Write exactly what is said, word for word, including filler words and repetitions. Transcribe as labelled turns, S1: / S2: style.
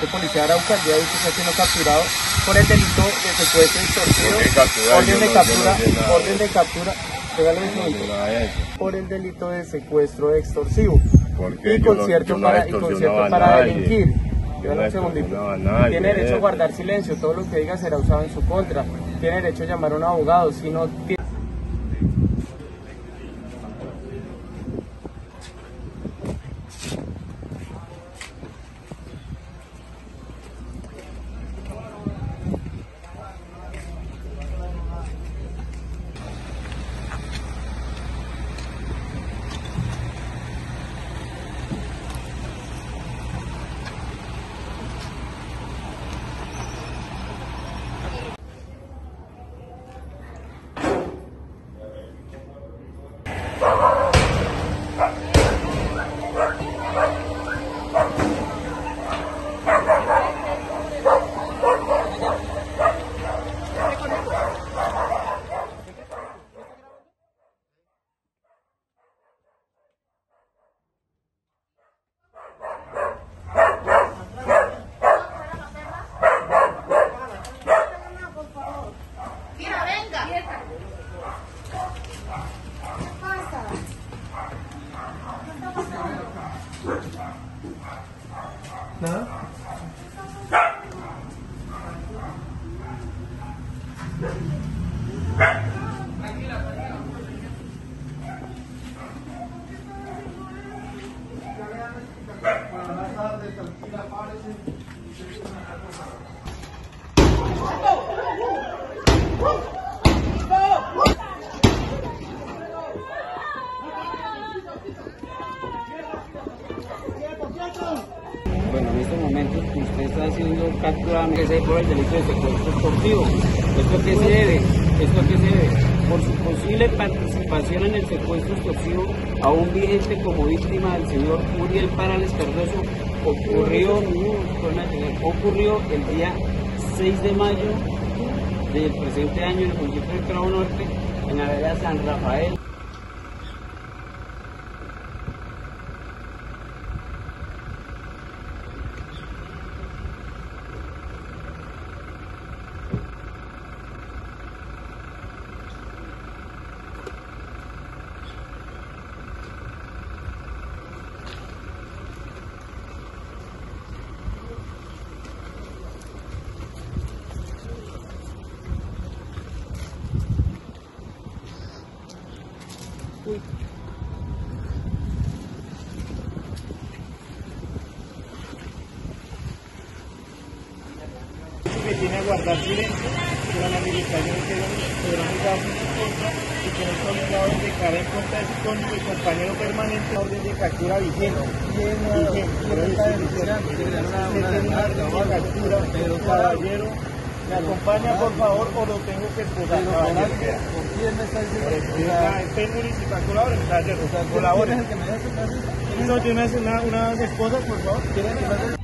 S1: departamento de policía de Arauca, el día de hoy que está siendo capturado por el delito de secuestro extorsivo, orden de captura, orden de captura, regálame un momento, por el delito de secuestro extorsivo y concierto para, y concierto para delinquir. Dígame un segundito. Tiene derecho a guardar silencio, todo lo que diga será usado en su contra. Tiene derecho a llamar a un abogado, si no tiene... ¿Nada? Buenas tardes, tranquila, párese.
S2: Bueno, en estos momentos usted está siendo capturado por el delito de secuestro extorsivo. ¿Esto a qué se debe? ¿Esto a qué se debe? Por su posible participación en el secuestro extorsivo, aún vigente como víctima del señor Uriel Parales Cardoso, ocurrió, ocurrió el día seis de mayo del presente año en el municipio de Cravo Norte, en la vereda San Rafael. Uy.
S1: Que tiene a guardar silencio, que la administración que podrán usar en contra y que no está obligado a declarar en contra de su cónyuge y compañero permanente orden de captura vigente. Vigente, por eso está denunciando. Usted tiene una orden de captura, pero caballero, ¿me acompaña por favor o lo tengo que esposar? Caballero, ¿por quién me está diciendo? Usted es municipal, colabore, caballero, colabore. ¿Quién es el que me deja? No, tiene una, una esposa, por favor.